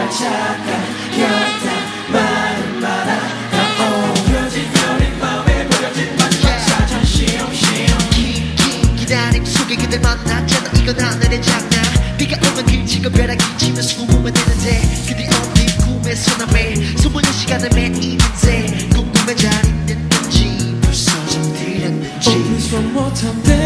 착각이었다 말은 말아가 오려진 여린 밤에 버려진 마지막 사전 시험시험 긴 기다림 속에 그댈 만났잖아. 이건 하늘의 장난. 비가 오면 길치고 벼락이 치면 수고만 되는데 그대 어디 꿈에서 나 매일 소문의 시간을 매이는데 궁금해 잘 있는지 벌써 잠들었는지 Please one more time